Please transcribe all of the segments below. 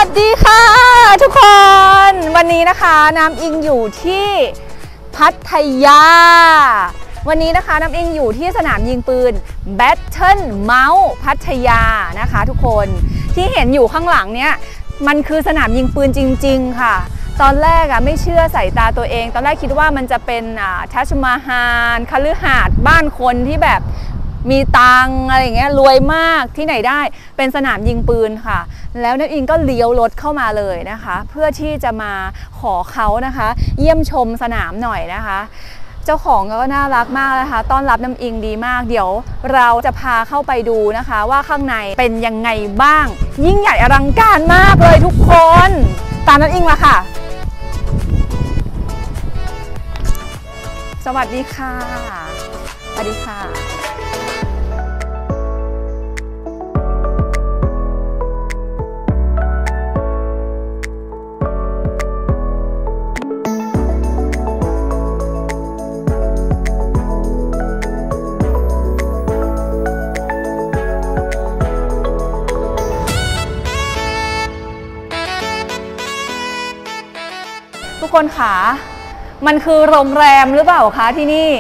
วัสดีค่ะทุกคนวันนี้นะคะน้ำอิงอยู่ที่พัทยาวันนี้นะคะน้ำอิงอยู่ที่สนามยิงปืน Battle Mount พัทยานะคะทุกคนที่เห็นอยู่ข้างหลังเนี่ยมันคือสนามยิงปืนจริงๆค่ะตอนแรกไม่เชื่อสายตาตัวเองตอนแรกคิดว่ามันจะเป็นทัชมาฮาลคฤหาสน์บ้านคนที่แบบมีตังอะไรอย่างเงี้ยรวยมากที่ไหนได้เป็นสนามยิงปืนค่ะแล้วน้ำอิงก็เลี้ยวรถเข้ามาเลยนะคะเพื่อที่จะมาขอเขานะคะเยี่ยมชมสนามหน่อยนะคะเจ้าของก็น่ารักมากนะคะต้อนรับน้ำอิงดีมากเดี๋ยวเราจะพาเข้าไปดูนะคะว่าข้างในเป็นยังไงบ้างยิ่งใหญ่อลังการมากเลยทุกคนตามน้ำอิงมาค่ะสวัสดีค่ะสวัสดีค่ะทุกคนคะมันคือโรงแรมหรือเปล่าคะที่นี่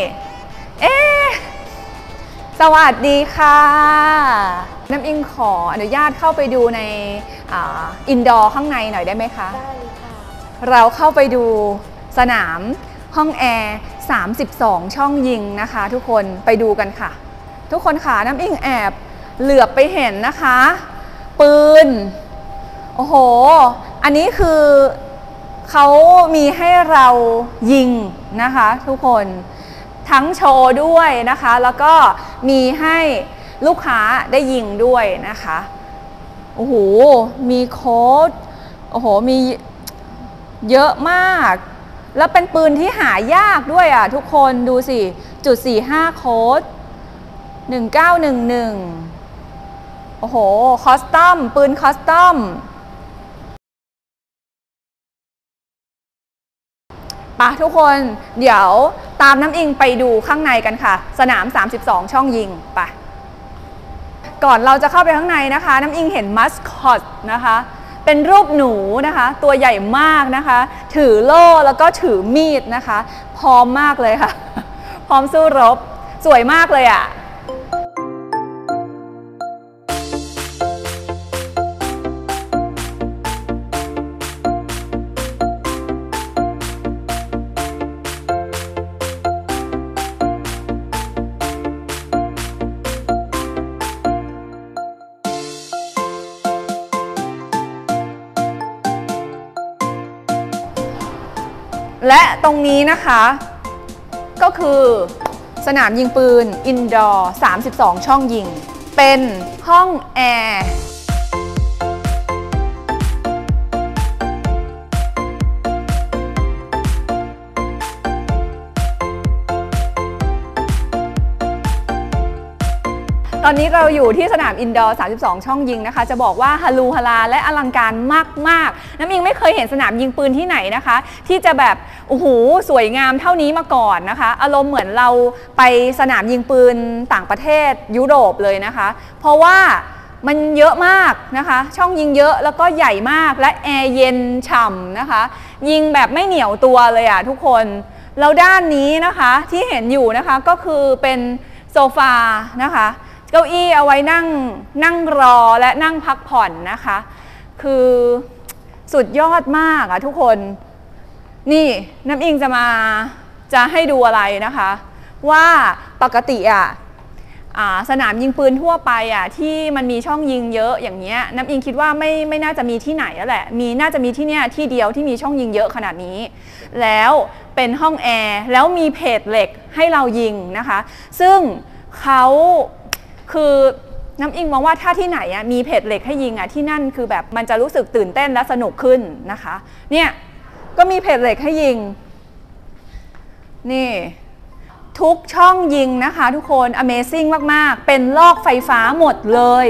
สวัสดีค่ะน้ำอิงขออนุญาตเข้าไปดูในอินดอร์ข้างในหน่อยได้ไหมคะได้ค่ะเราเข้าไปดูสนามห้องแอร์32ช่องยิงนะคะทุกคนไปดูกันค่ะทุกคนค่ะน้ำอิงแอบเหลือบไปเห็นนะคะปืนโอ้โหอันนี้คือเขามีให้เรายิงนะคะทุกคนทั้งโชว์ด้วยนะคะแล้วก็มีให้ลูกค้าได้ยิงด้วยนะคะโอ้โหมีโค้ดโอ้โหมีเยอะมากแล้วเป็นปืนที่หายากด้วยอ่ะทุกคนดูสิจุด45โค้ด1911โอ้โหคอสตอมปืนคอสตอมทุกคนเดี๋ยวตามน้ำอิงไปดูข้างในกันค่ะสนาม32ช่องยิงไปก่อนเราจะเข้าไปข้างในนะคะน้ำอิงเห็นมัสคอตนะคะเป็นรูปหนูนะคะตัวใหญ่มากนะคะถือโล่แล้วก็ถือมีดนะคะพร้อมมากเลยค่ะพร้อมสู้รบสวยมากเลยอ่ะและตรงนี้นะคะก็คือสนามยิงปืนอินดอร์32ช่องยิงเป็นห้องแอร์ตอนนี้เราอยู่ที่สนามอินดอร์32ช่องยิงนะคะจะบอกว่าฮาลูฮาลาและอลังการมากๆน้ำอิงไม่เคยเห็นสนามยิงปืนที่ไหนนะคะที่จะแบบโอ้โหสวยงามเท่านี้มาก่อนนะคะอารมณ์เหมือนเราไปสนามยิงปืนต่างประเทศยุโรปเลยนะคะเพราะว่ามันเยอะมากนะคะช่องยิงเยอะแล้วก็ใหญ่มากและแอร์เย็นฉ่ำนะคะยิงแบบไม่เหนียวตัวเลยอ่ะทุกคนแล้วด้านนี้นะคะที่เห็นอยู่นะคะก็คือเป็นโซฟานะคะเก้าอี้เอาไว้นั่งรอและนั่งพักผ่อนนะคะคือสุดยอดมากอะทุกคนนี่น้ำอิงจะให้ดูอะไรนะคะว่าปกติสนามยิงปืนทั่วไปที่มันมีช่องยิงเยอะอย่างเงี้ยน้ำอิงคิดว่าไม่น่าจะมีที่ไหนแล้วแหละน่าจะมีที่เนี่ยที่เดียวที่มีช่องยิงเยอะขนาดนี้แล้วเป็นห้องแอร์แล้วมีเพจเหล็กให้เรายิงนะคะซึ่งเขาคือน้ำอิงมองว่าถ้าที่ไหนมีเพจเหล็กให้ยิงที่นั่นคือแบบมันจะรู้สึกตื่นเต้นและสนุกขึ้นนะคะเนี่ยก็มีเพจเหล็กให้ยิงนี่ทุกช่องยิงนะคะทุกคน Amazing มากๆเป็นลอกไฟฟ้าหมดเลย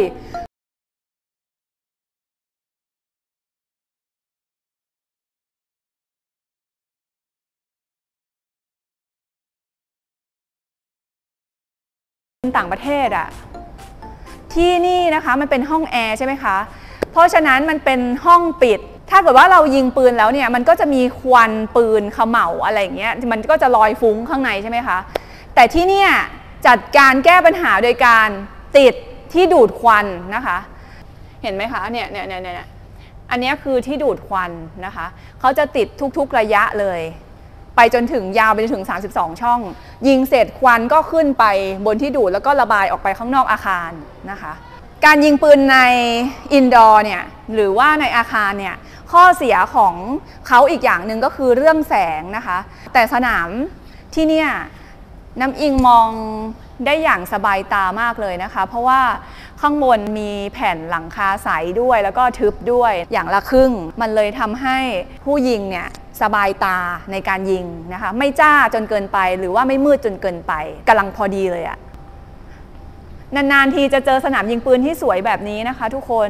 ต่างประเทศที่นี่นะคะมันเป็นห้องแอร์ใช่ไหมคะเพราะฉะนั้นมันเป็นห้องปิดถ้าเกิดว่าเรายิงปืนแล้วเนี่ยมันก็จะมีควันปืนเขม่าอะไรเงี้ยมันก็จะลอยฟุ้งข้างในใช่ไหมคะแต่ที่เนี่ยจัดการแก้ปัญหาโดยการติดที่ดูดควันนะคะเห็นไหมคะเนี่ยอันนี้คือที่ดูดควันนะคะเขาจะติดทุกๆระยะเลยไปจนถึงยาวไปจนถึง32ช่องยิงเสร็จควันก็ขึ้นไปบนที่ดูดแล้วก็ระบายออกไปข้างนอกอาคารนะคะการยิงปืนในอินดอร์เนี่ยหรือว่าในอาคารเนี่ยข้อเสียของเขาอีกอย่างหนึ่งก็คือเรื่องแสงนะคะแต่สนามที่เนี่ยน้ำอิงมองได้อย่างสบายตามากเลยนะคะเพราะว่าข้างบนมีแผ่นหลังคาใสด้วยแล้วก็ทึบด้วยอย่างละครึ่งมันเลยทำให้ผู้ยิงเนี่ยสบายตาในการยิงนะคะไม่จ้าจนเกินไปหรือว่าไม่มืดจนเกินไปกำลังพอดีเลยอะนานๆทีจะเจอสนามยิงปืนที่สวยแบบนี้นะคะทุกคน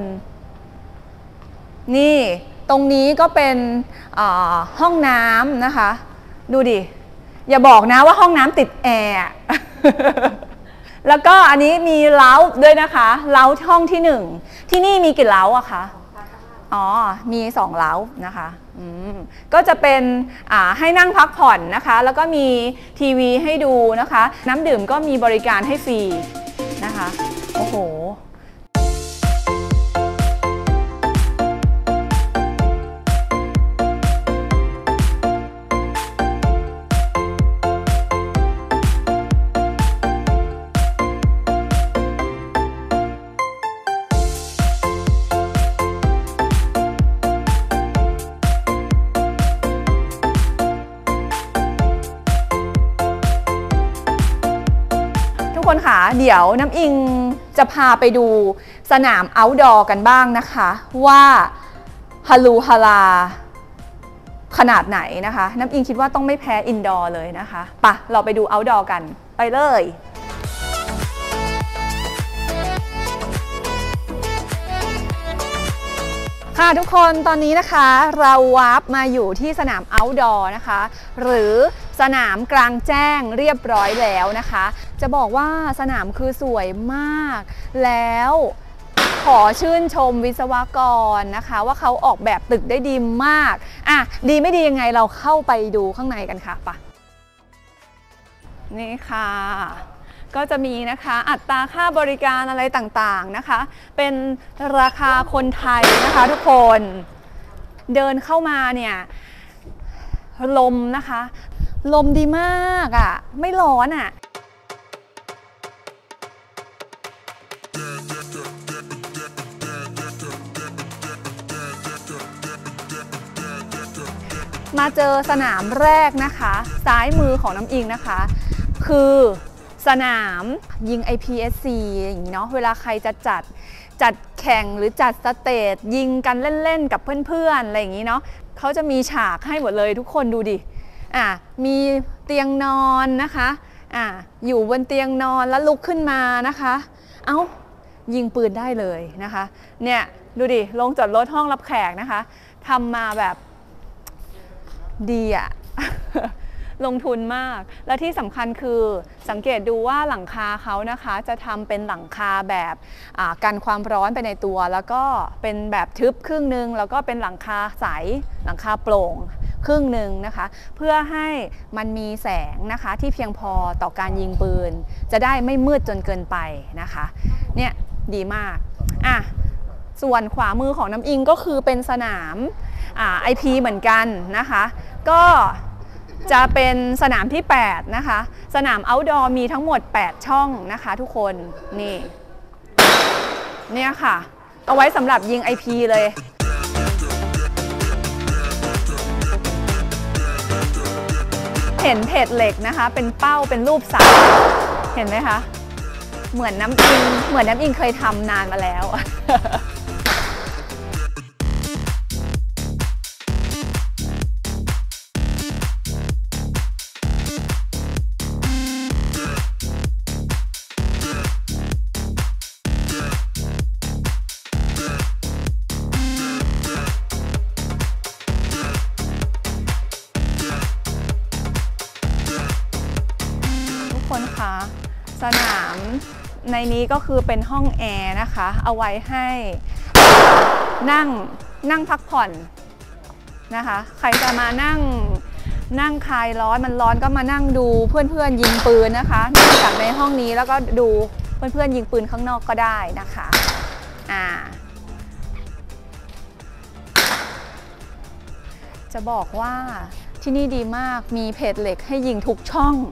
นี่ตรงนี้ก็เป็นห้องน้ำนะคะดูดิอย่าบอกนะว่าห้องน้ำติดแอร์ แล้วก็อันนี้มีเล้าด้วยนะคะเล้าห้องที่1ที่นี่มีกี่เล้าอะคะอ๋อมี2เล้านะคะก็จะเป็นให้นั่งพักผ่อนนะคะแล้วก็มีทีวีให้ดูนะคะน้ำดื่มก็มีบริการให้ฟรีนะคะโอ้โหทุกคนค่ะเดี๋ยวน้ำอิงจะพาไปดูสนาม outdoor กันบ้างนะคะว่าฮาลูฮาลาขนาดไหนนะคะน้ำอิงคิดว่าต้องไม่แพ้อินดอร์เลยนะคะไปเราไปดู outdoor กันไปเลยค่ะทุกคนตอนนี้นะคะเราวาร์ปมาอยู่ที่สนาม outdoor นะคะหรือสนามกลางแจ้งเรียบร้อยแล้วนะคะจะบอกว่าสนามคือสวยมากแล้วขอชื่นชมวิศวกรนะคะว่าเขาออกแบบตึกได้ดีมากดีไม่ดียังไงเราเข้าไปดูข้างในกันค่ะปะนี่ค่ะก็จะมีนะคะอัตราค่าบริการอะไรต่างๆนะคะเป็นราคาคนไทยนะคะทุกคนเดินเข้ามาเนี่ยลมนะคะลมดีมากไม่ร้อนมาเจอสนามแรกนะคะซ้ายมือของน้ำอิงนะคะคือสนามยิง IPSC อย่างนี้เนาะเวลาใครจะจัดแข่งหรือจัดสเตจยิงกันเล่นๆกับเพื่อนๆอะไรอย่างนี้เนาะเขาจะมีฉากให้หมดเลยทุกคนดูดิมีเตียงนอนนะคะอยู่บนเตียงนอนแล้วลุกขึ้นมานะคะยิงปืนได้เลยนะคะเนี่ยดูดิลงจอดรถห้องรับแขกนะคะทำมาแบบดีลงทุนมากและที่สำคัญคือสังเกตดูว่าหลังคาเขานะคะจะทำเป็นหลังคาแบบกันความร้อนไปในตัวแล้วก็เป็นแบบทึบครึ่งนึงแล้วก็เป็นหลังคาใสหลังคาโปร่งครึ่งนึงนะคะเพื่อให้มันมีแสงนะคะที่เพียงพอต่อการยิงปืนจะได้ไม่มืดจนเกินไปนะคะเนี่ยดีมากส่วนขวามือของน้ำอิงก็คือเป็นสนามIP เหมือนกันนะคะก็จะเป็นสนามที่8นะคะสนาม outdoor มีทั้งหมด8ช่องนะคะทุกคนเนี่ยค่ะเอาไว้สำหรับยิง IP เลยเห็นเพจเหล็กนะคะเป็นเป้าเป็นรูปสัตว์เห็นไหมคะเหมือนน้ำอิงเคยทำนานมาแล้ว คนคะสนามในนี้ก็คือเป็นห้องแอร์นะคะเอาไว้ให้นั่งพักผ่อนนะคะใครจะมานั่งคลายร้อนมันร้อนก็มานั่งดูเพื่อนๆยิงปืนนะคะนั่งจากในห้องนี้แล้วก็ดูเพื่อนๆยิงปืนข้างนอกก็ได้นะคะจะบอกว่าที่นี่ดีมากมีเพจเหล็กให้ยิงทุกช่อง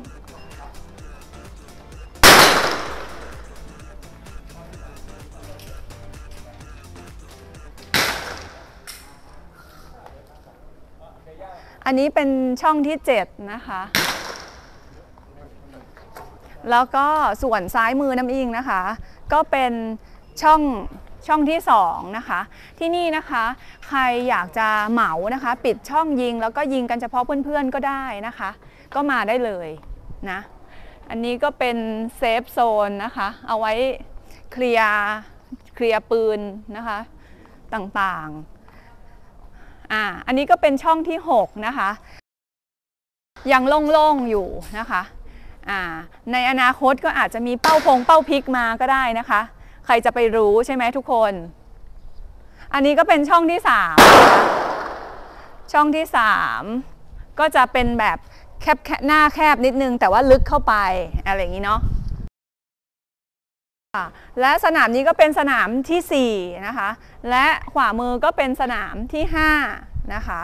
อันนี้เป็นช่องที่7นะคะแล้วก็ส่วนซ้ายมือน้ำอิงนะคะก็เป็นช่องที่2นะคะที่นี่นะคะใครอยากจะเหมานะคะปิดช่องยิงแล้วก็ยิงกันเฉพาะเพื่อนๆก็ได้นะคะก็มาได้เลยนะอันนี้ก็เป็นเซฟโซนนะคะเอาไว้เคลียร์ปืนนะคะต่างๆอันนี้ก็เป็นช่องที่6นะคะยังโล่งๆอยู่นะคะในอนาคตก็อาจจะมีเป้าพริกมาก็ได้นะคะใครจะไปรู้ใช่ไหมทุกคนอันนี้ก็เป็นช่องที่3นะคะช่องที่3ก็จะเป็นแบบหน้าแคบนิดนึงแต่ว่าลึกเข้าไปอะไรอย่างนี้เนาะและสนามนี้ก็เป็นสนามที่4นะคะและขวามือก็เป็นสนามที่5นะคะ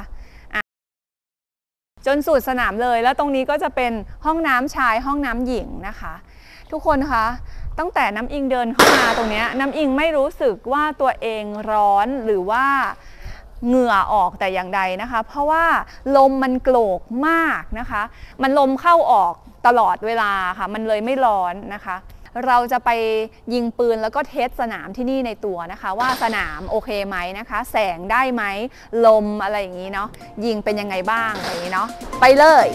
จนสุดสนามเลยแล้วตรงนี้ก็จะเป็นห้องน้ำชายห้องน้ำหญิงนะคะทุกคนคะตั้งแต่น้ำอิงเดินเข้ามาตรงนี้น้ำอิงไม่รู้สึกว่าตัวเองร้อนหรือว่าเหงื่อออกแต่อย่างใดนะคะเพราะว่าลมมันโกรกมากนะคะมันลมเข้าออกตลอดเวลาค่ะมันเลยไม่ร้อนนะคะเราจะไปยิงปืนแล้วก็เทสสนามที่นี่ในตัวนะคะว่าสนามโอเคไหมนะคะแสงได้ไหมลมอะไรอย่างนี้เนาะยิงเป็นยังไงบ้างอะไรอย่างนี้เนาะไปเลย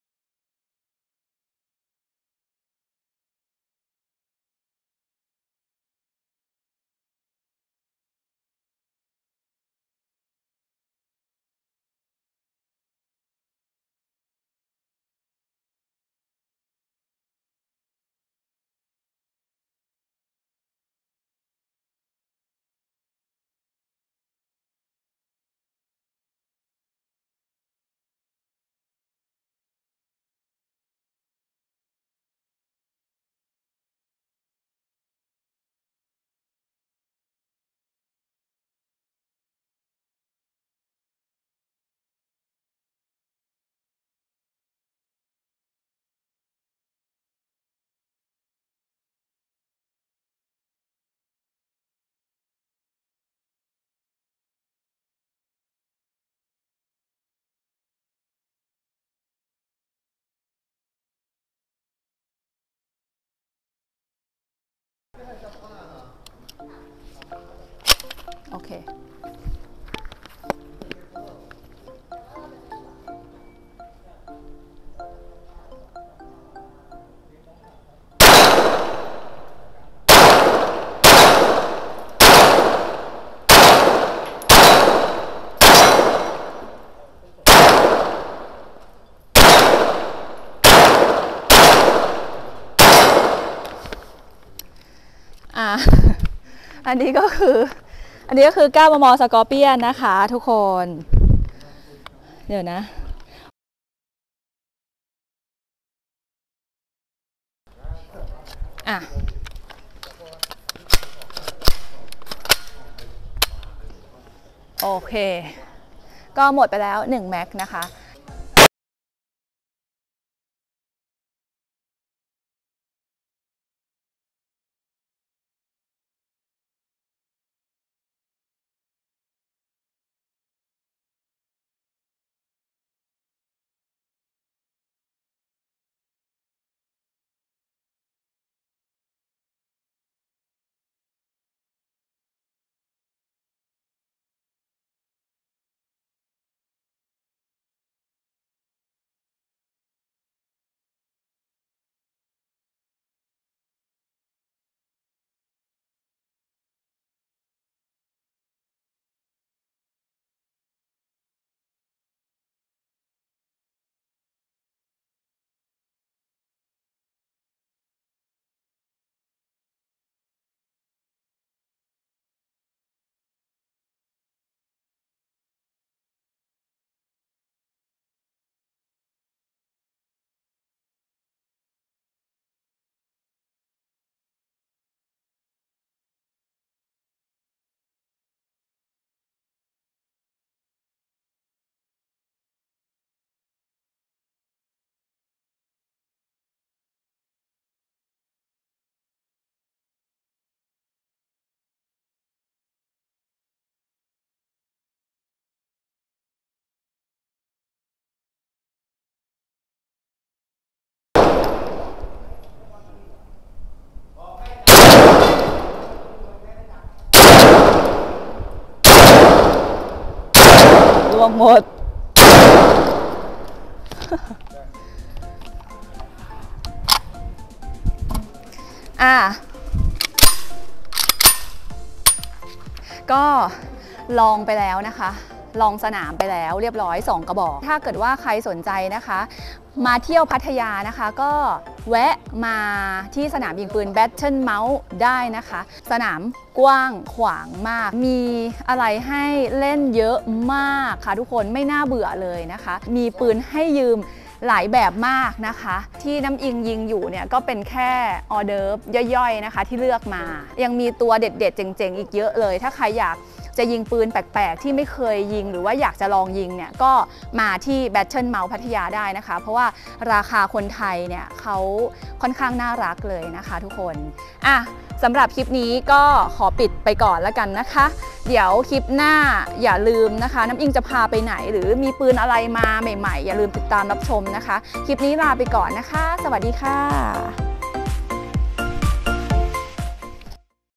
โอเคอันนี้ก็คือ9 มม.สกอร์เปียนนะคะทุกคนเดี๋ยวนะโอเคก็หมดไปแล้ว1แม็กนะคะวงหมดก็ลองไปแล้วนะคะลองสนามไปแล้วเรียบร้อย2 กระบอกถ้าเกิดว่าใครสนใจนะคะมาเที่ยวพัทยานะคะก็แวะมาที่สนามยิงปืน Battle Mount ได้นะคะสนามกว้างขวางมากมีอะไรให้เล่นเยอะมากค่ะทุกคนไม่น่าเบื่อเลยนะคะมีปืนให้ยืมหลายแบบมากนะคะที่น้ำอิงยิงอยู่เนี่ยก็เป็นแค่ออเดิร์ฟย่อยๆนะคะที่เลือกมายังมีตัวเด็ดๆเจ๋งๆอีกเยอะเลยถ้าใครอยากจะยิงปืนแปลกๆที่ไม่เคยยิงหรือว่าอยากจะลองยิงเนี่ยก็มาที่ Battle Mount พัทยาได้นะคะเพราะว่าราคาคนไทยเนี่ยเขาค่อนข้างน่ารักเลยนะคะทุกคนสำหรับคลิปนี้ก็ขอปิดไปก่อนแล้วกันนะคะเดี๋ยวคลิปหน้าอย่าลืมนะคะน้ำอิงจะพาไปไหนหรือมีปืนอะไรมาใหม่ๆอย่าลืมติดตามรับชมนะคะคลิปนี้ลาไปก่อนนะคะสวัสดีค่ะ